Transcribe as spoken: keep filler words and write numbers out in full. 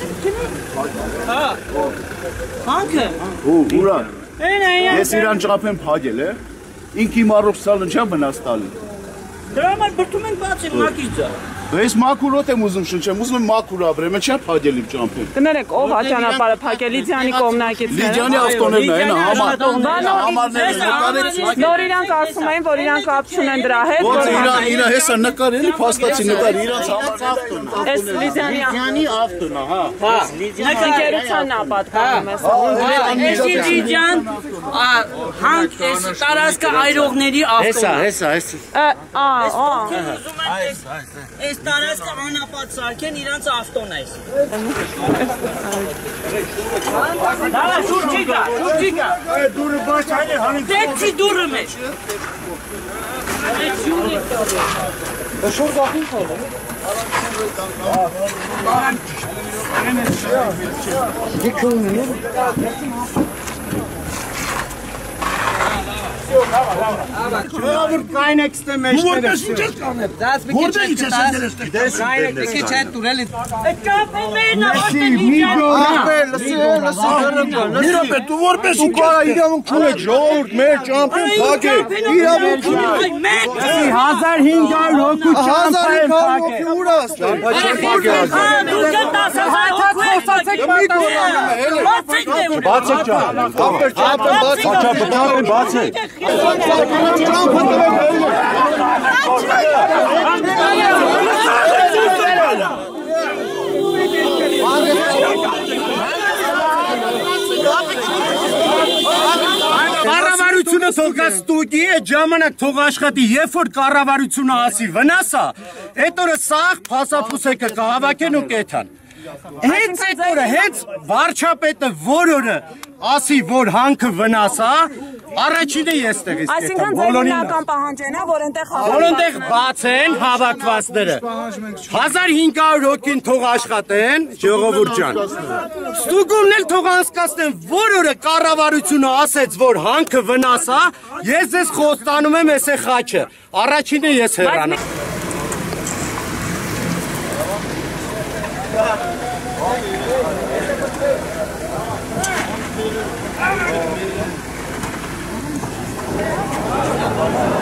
Հա։ Հանքը։ Ու ուրա։ Այն այն։ Ես իրան ճապեմ փագել է։ Ինքի մարոպսալն չեմ վնաս տալի։ Դրա համար բրդում ենք բացել մակիցը։ Ես մաքուրոտ եմ ուզում շնչեմ, ուզում եմ մաքուր ապրեմ, չեմ փագել իմ ճամփին։ Կներեք, ով ա ճանապարհը փակել Լիդիանի կողմնակիցները։ Լիդիանի ավտոներն են, համարները նկարեց։ Նոր իրանք ասում էին, որ իրանք կապ չունեն դրա հետ։ Ոնց իրան իրա հեսա նկար էլի, փաստացի նկար իրանց ավտոն։ Էս Լիդիանի ավտոն է, հա։ Հա։ Նկարությունն է պատկանում էս։ Էս Լիդիան հանք էս տարածքը այրողների ավտոն։ Հեսա, հեսա, հեսա։ Ա, ա։ Այս տարածքը անապատ սարքեն իրանց ավտոն է։ Դավա շուրջի կա, շուրջի կա։ Դուրը բաց այլ հանի։ Դեցի դուրը մեջ։ Դեց յուրի կա։ Շուր գախին խորը։ Դիքը ունի։ Չորավոր կայն էքստե մեջները։ Որտես ինչ ես կանել։ Որտե ինչ ես անդել ես։ Կայն էքստե չեն տուրել։ Այդ կապին մերն Լսի, մի գոհ։ Լսի, լսի, լսի։ Իրոպե դու որպես ինչ կարա իրավունք չունեք ժողովուրդ մեր ճամփին փակել։ Իրավունք չունեք։ հազար հինգ հարյուր հոգու ճամփային փակել։ Ուր ասել։ Հա, դու կտաս հազար խոսացեք Բացեք ճամփ։ Ապեր ճամփը բացեք։ Ճամփը բացեք։ Կառավարությունը թողա ստուդիա ժամանակ թող աշխատի, երբ որ կառավարությունը ասի վնասա, այդ օրը սաղ փասափուսեկը կհավաքեն ու կեթան։ Հենց այդ օրը, հենց վարչապետը որ օրը ասի, որ հանքը վնասա, առաջինը ես տեղից կեթամ։ Այսինքն ձեր հիմնական պահանջն է, որ այնտեղ որ այնտեղ բացեն հավաքվածները։ հազար հինգ հարյուր հոգին թող աշխատեն, ժողովուրդ ջան։ Ստուգումն էլ թող անցկացնեն, որ օրը կառավարությունը ասեց, որ հանքը վնասա, ես ձեզ խոստանում եմ էս է խաչը։ Առաջինը ես հեռանամ։ Thank you.